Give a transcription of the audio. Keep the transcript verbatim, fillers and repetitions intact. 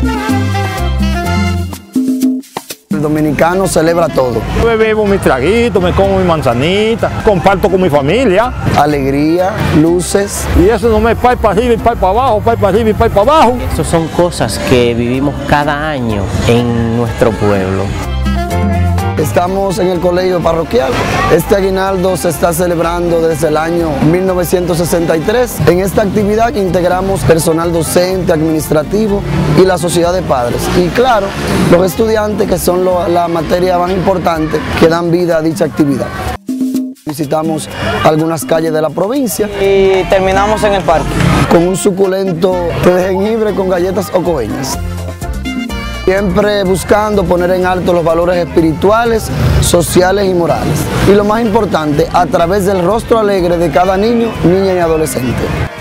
El dominicano celebra todo. Yo bebo mi traguito, me como mi manzanita, comparto con mi familia. Alegría, luces. Y eso no me es pay para arriba y pay para abajo, pay para arriba y pay para abajo. Esas son cosas que vivimos cada año en nuestro pueblo. Estamos en el colegio parroquial. Este aguinaldo se está celebrando desde el año mil novecientos sesenta y tres. En esta actividad integramos personal docente, administrativo y la sociedad de padres. Y claro, los estudiantes, que son lo, la materia más importante que dan vida a dicha actividad. Visitamos algunas calles de la provincia. Y terminamos en el parque. Con un suculento té de jengibre con galletas o coeñas. Siempre buscando poner en alto los valores espirituales, sociales y morales. Y lo más importante, a través del rostro alegre de cada niño, niña y adolescente.